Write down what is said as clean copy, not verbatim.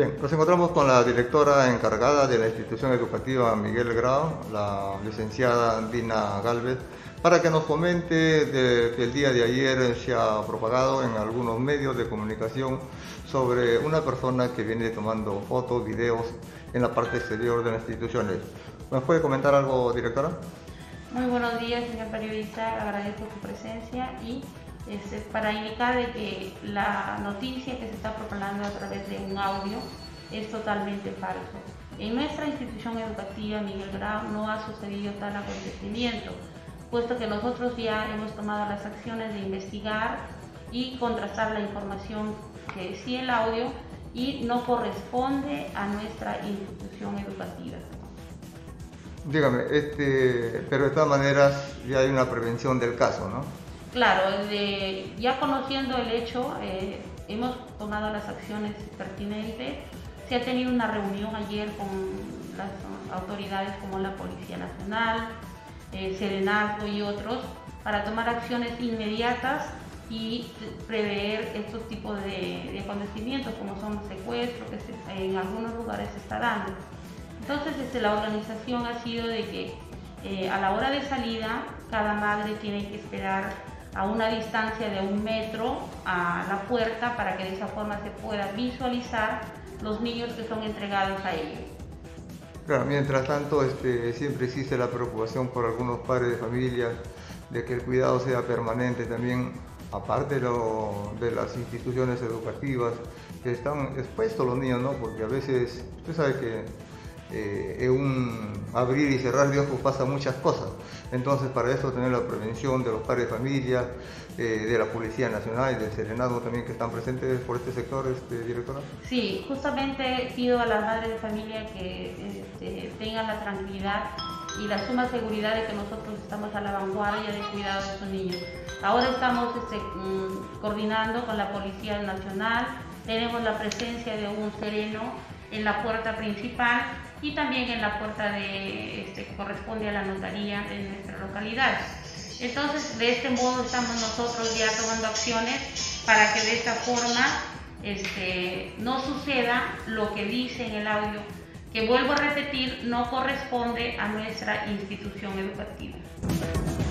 Bien, nos encontramos con la directora encargada de la institución educativa Miguel Grau, la licenciada Dina Galvez, para que nos comente que el día de ayer se ha propagado en algunos medios de comunicación sobre una persona que viene tomando fotos, videos en la parte exterior de las instituciones. ¿Nos puede comentar algo, directora? Muy buenos días, señor periodista, agradezco su presencia y para indicar de que la noticia que se está propagando a través de un audio es totalmente falso. En nuestra institución educativa Miguel Grau no ha sucedido tal acontecimiento, puesto que nosotros ya hemos tomado las acciones de investigar y contrastar la información que decía el audio y no corresponde a nuestra institución educativa. Dígame, pero de todas maneras ya hay una prevención del caso, ¿no? Claro, ya conociendo el hecho, hemos tomado las acciones pertinentes. Se ha tenido una reunión ayer con las autoridades como la Policía Nacional, Serenazgo y otros, para tomar acciones inmediatas y prever estos tipos de acontecimientos, como son los secuestros, que en algunos lugares se está dando. Entonces, la organización ha sido de que a la hora de salida, cada madre tiene que esperar a una distancia de 1 metro a la puerta para que de esa forma se pueda visualizar los niños que son entregados a ellos. Claro, mientras tanto, siempre existe la preocupación por algunos padres de familia de que el cuidado sea permanente también, aparte de las instituciones educativas que están expuestos los niños, ¿no? Porque a veces, usted sabe que en un abrir y cerrar de ojos pasan muchas cosas. Entonces, para eso tener la prevención de los padres de familia, de la Policía Nacional y del Serenazgo también, que están presentes por este sector, directora. Sí, justamente pido a las madres de familia que tengan la tranquilidad y la suma seguridad de que nosotros estamos a la vanguardia de cuidado de sus niños. Ahora estamos coordinando con la Policía Nacional, tenemos la presencia de un sereno en la puerta principal y también en la puerta que corresponde a la notaría de nuestra localidad. Entonces, de este modo estamos nosotros ya tomando acciones para que de esta forma no suceda lo que dice en el audio, que vuelvo a repetir, no corresponde a nuestra institución educativa.